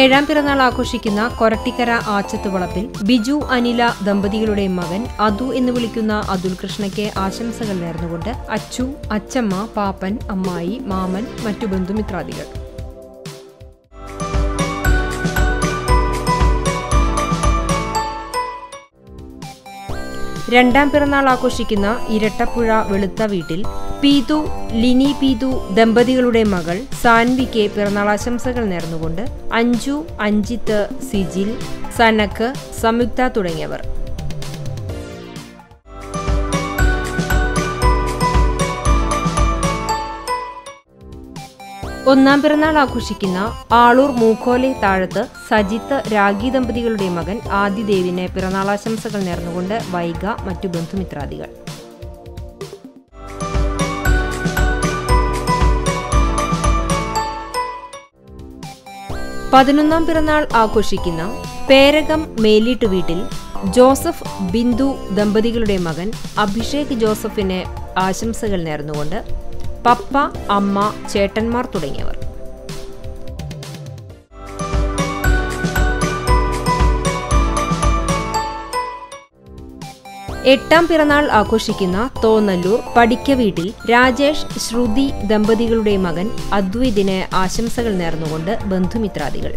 7ാം പിറന്നാൾ ആഘോഷിക്കുന്ന കൊരട്ടിക്കര ആച്ചത്തുവളപ്പിൽ ബിജു അനില ദമ്പതികളുടെ മകൻ അതു എന്ന് വിളിക്കുന്ന അതുൽ കൃഷ്ണയ്ക്ക് ആശംസകൾ നേർന്നുകൊണ്ട് അച്ചു, അച്ചമ്മ, പാപ്പൻ, അമ്മായി, മാമൻ, മറ്റു ബന്ധുമിത്രാദികൾ. രണ്ടാം പിറന്നാൾ ആഘോഷിക്കുന്ന ഇരട്ടപ്പുഴ വെളുത്ത വീട്ടിൽ പീതു, ലിനി പീതു ദമ്പതികളുടെ മകൾ സാൻവിക്ക് പിറന്നാളാശംസകൾ നേർന്നുകൊണ്ട് അഞ്ജു, അഞ്ജിത്ത്, സിജിൽ, സനക്ക്, സംയുക്ത തുടങ്ങിയവർ. ഒന്നാം പിറന്നാൾ ആഘോഷിക്കുന്ന ആളൂർ മൂക്കോലെ താഴത്ത് സജിത്ത്, രാഗി ദമ്പതികളുടെ മകൻ ആദിദേവിന് പിറന്നാളാശംസകൾ നേർന്നുകൊണ്ട് വൈഗ, മറ്റു ബന്ധുമിത്രാദികൾ. 11ാം പിറന്നാൾ ആഘോഷിക്കുന്ന പേരകം മേലീട്ട് വീട്ടിൽ ജോസഫ്, ബിന്ദു ദമ്പതികളുടെ മകൻ അഭിഷേക് ജോസഫിന് ആശംസകൾ നേർന്നുകൊണ്ട് പപ്പ, അമ്മ, ചേട്ടന്മാർ തുടങ്ങിയവർ. 8ാം പിറന്നാൾ ആഘോഷിക്കുന്ന തോന്നല്ലൂർ പടിക്ക വീട്ടിൽ രാജേഷ്, ശ്രുതി ദമ്പതികളുടെ മകൻ അദ്വൈതിന് ആശംസകൾ നേർന്നുകൊണ്ട് ബന്ധുമിത്രാദികൾ.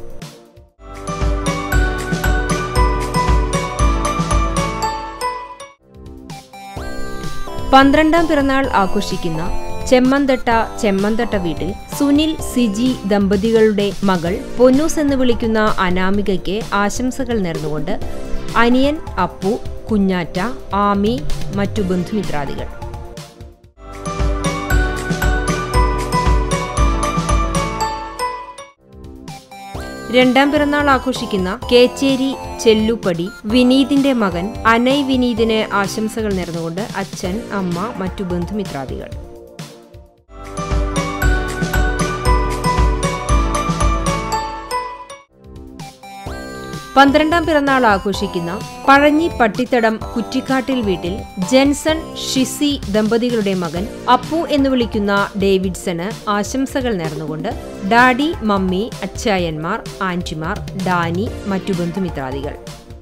12ാം പിറന്നാൾ ആഘോഷിക്കുന്ന ചെമ്മന്തട്ട വീട്ടിൽ സുനിൽ, സിജി ദമ്പതികളുടെ മകൾ പൊന്നൂസ് എന്ന് വിളിക്കുന്ന അനാമികയ്ക്ക് ആശംസകൾ നേർന്നുകൊണ്ട് അനിയൻ അപ്പു, കുഞ്ഞാറ്റ, ആമി, മറ്റു ബന്ധുമിത്രാദികൾ. 2ാം പിറന്നാൾ ആഘോഷിക്കുന്ന കേച്ചേരി ചെല്ലുപടി വിനീതിന്റെ മകൻ അനയ് വിനീതിന് ആശംസകൾ നേർന്നുകൊണ്ട് അച്ഛൻ, അമ്മ, മറ്റു ബന്ധുമിത്രാദികൾ. 12ാം പിറന്നാൾ ആഘോഷിക്കുന്ന പഴഞ്ഞി പട്ടിത്തടം കുറ്റിക്കാട്ടിൽ വീട്ടിൽ ജെൻസൺ, ഷിസി ദമ്പതികളുടെ മകൻ അപ്പു എന്ന് വിളിക്കുന്ന ഡേവിഡ്സന് ആശംസകൾ നേർന്നുകൊണ്ട് ഡാഡി, മമ്മി, അച്ചായന്മാർ, ആന്റിമാർ, ഡാനി, മറ്റു ബന്ധുമിത്രാദികൾ.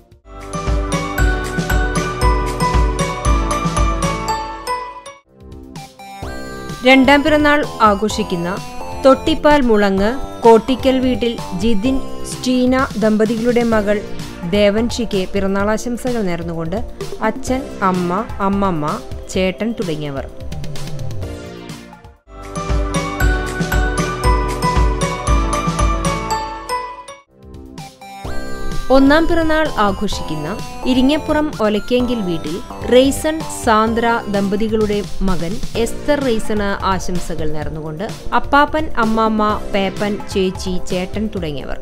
2ാം പിറന്നാൾ ആഘോഷിക്കുന്ന തൊട്ടിപ്പാൽ മുളങ്ങ് കോട്ടിക്കൽ വീട്ടിൽ ജിതിൻ, സ്റ്റീന ദമ്പതികളുടെ മകൾ ദേവൻഷിക്ക് പിറന്നാളാശംസകൾ നേർന്നുകൊണ്ട് അച്ഛൻ, അമ്മ, അമ്മമ്മ, ചേട്ടൻ തുടങ്ങിയവർ. 1ാം പിറന്നാൾ ആഘോഷിക്കുന്ന ഇരിങ്ങപ്പുറം ഒലക്കേങ്കിൽ വീട്ടിൽ റെയ്സൺ, സാന്ദ്ര ദമ്പതികളുടെ മകൻ എസ്തർ റെയ്സണ് ആശംസകൾ നേർന്നുകൊണ്ട് അപ്പാപ്പൻ, അമ്മാമ്മ, പേപ്പൻ, ചേച്ചി, ചേട്ടൻ തുടങ്ങിയവർ.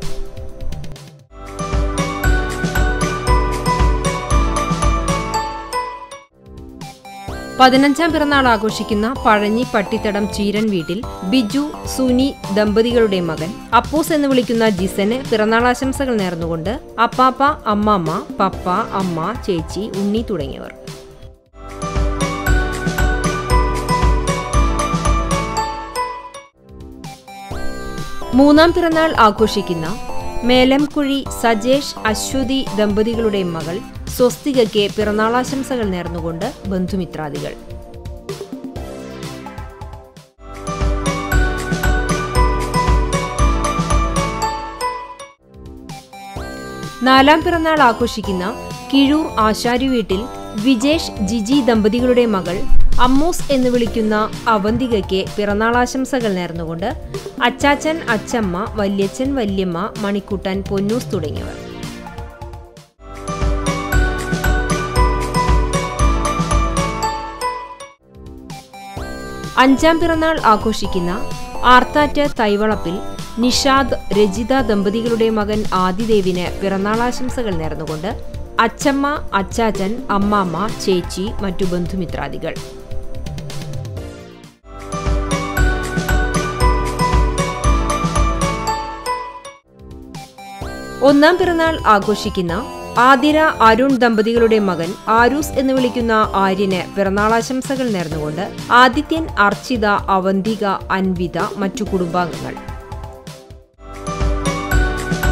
15ാം പിറന്നാൾ ആഘോഷിക്കുന്ന പഴഞ്ഞി പട്ടിത്തടം ചീരൻ വീട്ടിൽ ബിജു, സുനി ദമ്പതികളുടെ മകൻ അപ്പൂസ് എന്ന് വിളിക്കുന്ന ജിസന് പിറന്നാളാശംസകൾ നേർന്നുകൊണ്ട് അപ്പാപ്പ, അമ്മാമ്മ, പപ്പ, അമ്മ, ചേച്ചി, ഉണ്ണി തുടങ്ങിയവർ. 3ാം പിറന്നാൾ ആഘോഷിക്കുന്ന മേലംകുഴി സജേഷ്, അശ്വതി ദമ്പതികളുടെ മകൾ സ്വസ്തികയ്ക്ക് പിറന്നാളാശംസകൾ നേർന്നുകൊണ്ട് ബന്ധുമിത്രാദികൾ. 4ാം പിറന്നാൾ ആഘോഷിക്കുന്ന കിഴൂർ ആശാരി വീട്ടിൽ വിജേഷ്, ജിജി ദമ്പതികളുടെ മകൾ അമ്മൂസ് എന്ന് വിളിക്കുന്ന അവന്തികയ്ക്ക് പിറന്നാളാശംസകൾ നേർന്നുകൊണ്ട് അച്ചാച്ചൻ, അച്ചമ്മ, വല്യച്ഛൻ, വല്യമ്മ, മണിക്കുട്ടൻ, പൊന്നൂസ് തുടങ്ങിയവർ. 5ാം പിറന്നാൾ ആഘോഷിക്കുന്ന ആർത്താറ്റ് തൈവളപ്പിൽ നിഷാദ്, രജിത ദമ്പതികളുടെ മകൻ ആദിദേവിന് പിറന്നാളാശംസകൾ നേർന്നുകൊണ്ട് അച്ചമ്മ, അച്ചാച്ചൻ, അമ്മാമ്മ, ചേച്ചി, മറ്റു ബന്ധുമിത്രാദികൾ. 1ാം പിറന്നാൾ ആഘോഷിക്കുന്ന ആതിര, അരുൺ ദമ്പതികളുടെ മകൻ ആരൂസ് എന്ന് വിളിക്കുന്ന ആര്യന് പിറന്നാളാശംസകൾ നേർന്നുകൊണ്ട് ആദിത്യൻ, അർച്ചിത, അവന്തിക, അൻവിത, മറ്റു കുടുംബാംഗങ്ങൾ.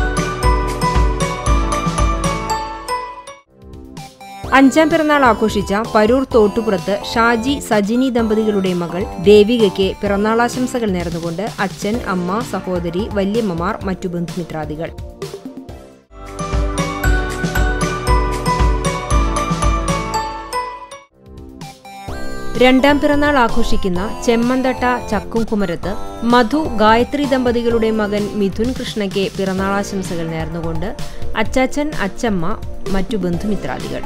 5ാം പിറന്നാൾ ആഘോഷിച്ച പരൂർ തോട്ടുപുറത്ത് ഷാജി സജിനി ദമ്പതികളുടെ മകൾ ദേവികയ്ക്ക് പിറന്നാളാശംസകൾ നേർന്നുകൊണ്ട് അച്ഛൻ, അമ്മ, സഹോദരി, വല്യമ്മമാർ, മറ്റു ബന്ധുമിത്രാദികൾ. രണ്ടാം പിറന്നാൾ ആഘോഷിക്കുന്ന ചെമ്മന്തട്ട ചക്കുംകുമരത്ത് മധു, ഗായത്രി ദമ്പതികളുടെ മകൻ മിഥുൻ കൃഷ്ണയ്ക്ക് പിറന്നാളാശംസകൾ നേർന്നുകൊണ്ട് അച്ചാച്ചൻ, അച്ചമ്മ, മറ്റു ബന്ധുമിത്രാദികൾ.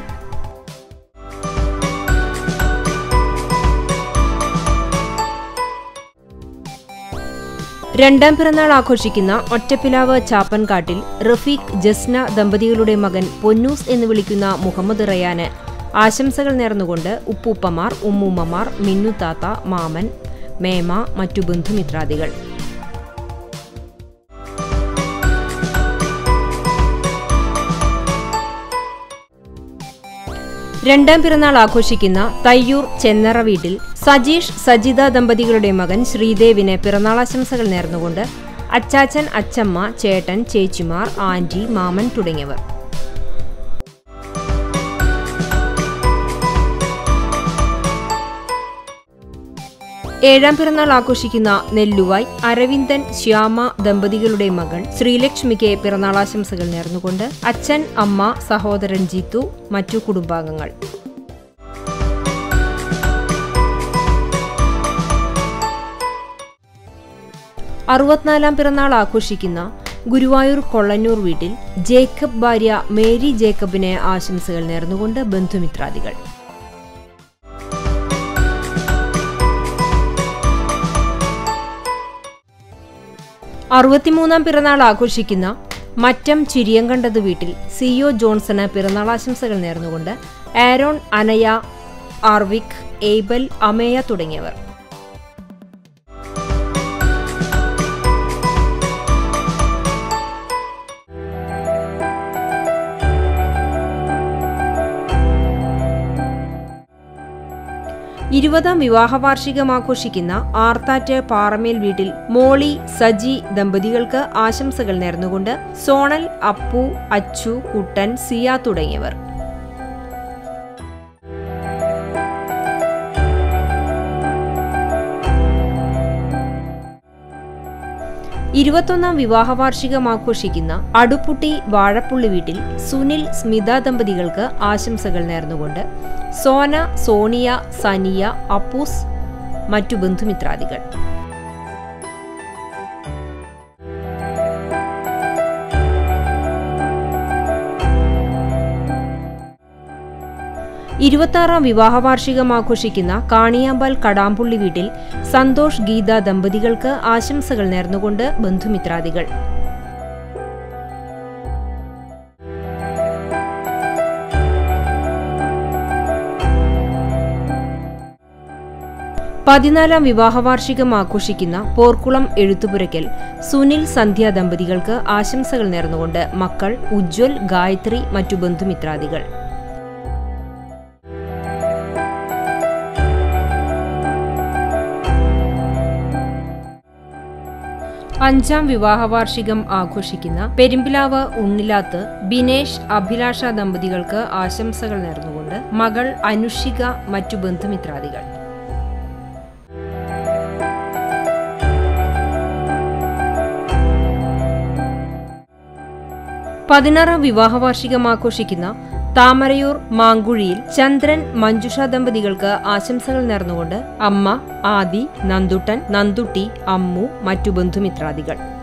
രണ്ടാം പിറന്നാൾ ആഘോഷിക്കുന്ന ഒറ്റപ്പിലാവ് ചാപ്പൻകാട്ടിൽ റഫീഖ്, ജസ്ന ദമ്പതികളുടെ മകൻ പൊന്നൂസ് എന്ന് വിളിക്കുന്ന മുഹമ്മദ് റയാന് ആശംസകൾ നേർന്നുകൊണ്ട് ഉപ്പൂപ്പമാർ, ഉമ്മൂമ്മമാർ, മിന്നുത്താത്ത, മാമൻ, മേമ, മറ്റു ബന്ധുമിത്രാദികൾ. രണ്ടാം പിറന്നാൾ ആഘോഷിക്കുന്ന തയ്യൂർ ചെന്നറ വീട്ടിൽ സജീഷ്, സജിത ദമ്പതികളുടെ മകൻ ശ്രീദേവിന് പിറന്നാളാശംസകൾ നേർന്നുകൊണ്ട് അച്ചാച്ചൻ, അച്ചമ്മ, ചേട്ടൻ, ചേച്ചിമാർ, ആന്റി, മാമൻ തുടങ്ങിയവർ. ഏഴാം പിറന്നാൾ ആഘോഷിക്കുന്ന നെല്ലുവായ് അരവിന്ദൻ, ശ്യാമ ദമ്പതികളുടെ മകൾ ശ്രീലക്ഷ്മിക്ക് പിറന്നാളാശംസകൾ നേർന്നുകൊണ്ട് അച്ഛൻ, അമ്മ, സഹോദരൻ ജീത്തു, മറ്റു കുടുംബാംഗങ്ങൾ. അറുപത്തിനാലാം പിറന്നാൾ ആഘോഷിക്കുന്ന ഗുരുവായൂർ കൊള്ളന്നൂർ വീട്ടിൽ ജേക്കബ് ഭാര്യ മേരി ജേക്കബിന് ആശംസകൾ നേർന്നുകൊണ്ട് ബന്ധുമിത്രാദികൾ. 63ാം പിറന്നാൾ ആഘോഷിക്കുന്ന മറ്റം ചിരിയങ്കണ്ടത് വീട്ടിൽ സിഒ ജോൺസണ് പിറന്നാളാശംസകൾ നേർന്നുകൊണ്ട് ആരോൺ, അനയ, ആർവിക്, ഏബൽ, അമേയ തുടങ്ങിയവർ. ഇരുപതാം വിവാഹവാർഷികം ആഘോഷിക്കുന്ന ആർത്താറ്റ് പാറമേൽ വീട്ടിൽ മോളി, സജി ദമ്പതികൾക്ക് ആശംസകൾ നേർന്നുകൊണ്ട് സോണൽ, അപ്പു, അച്ചു, കുട്ടൻ, സിയ തുടങ്ങിയവർ. ഇരുപത്തൊന്നാം വിവാഹവാർഷികം ആഘോഷിക്കുന്ന അടുപ്പുട്ടി വാഴപ്പുള്ളി വീട്ടിൽ സുനിൽ, സ്മിത ദമ്പതികൾക്ക് ആശംസകൾ നേർന്നുകൊണ്ട് സോന, സോണിയ, സനിയ, അപ്പൂസ്, മറ്റു ബന്ധുമിത്രാദികൾ. ഇരുപത്താറാം വിവാഹവാർഷികം ആഘോഷിക്കുന്ന കാണിയാമ്പാൽ കടാമ്പുള്ളി വീട്ടിൽ സന്തോഷ്, ഗീത ദമ്പതികൾക്ക് ആശംസകൾ നേർന്നുകൊണ്ട് ബന്ധുമിത്രാദികൾ. പതിനാലാം വിവാഹവാർഷികം ആഘോഷിക്കുന്ന പോർക്കുളം എഴുത്തുപുരയ്ക്കൽ സുനിൽ, സന്ധ്യ ദമ്പതികൾക്ക് ആശംസകൾ നേർന്നുകൊണ്ട് മക്കൾ ഉജ്ജ്വൽ, ഗായത്രി, മറ്റു ബന്ധുമിത്രാദികൾ. അഞ്ചാം വിവാഹവാർഷികം ആഘോഷിക്കുന്ന പെരുമ്പിലാവ് ഉണ്ണിലാത്ത് ബിനേഷ്, അഭിലാഷ ദമ്പതികൾക്ക് ആശംസകൾ നേർന്നുകൊണ്ട് മകൾ അനുഷിക, മറ്റു ബന്ധുമിത്രാദികൾ. 16ാം വിവാഹവാർഷികം ആഘോഷിക്കുന്ന താമരയൂർ മാങ്കുഴിയിൽ ചന്ദ്രൻ, മഞ്ജുഷ ദമ്പതികൾക്ക് ആശംസകൾ നേർന്നുകൊണ്ട് അമ്മ, ആദി, നന്ദുട്ടൻ, നന്ദുട്ടി, അമ്മു, മറ്റു ബന്ധുമിത്രാദികൾ.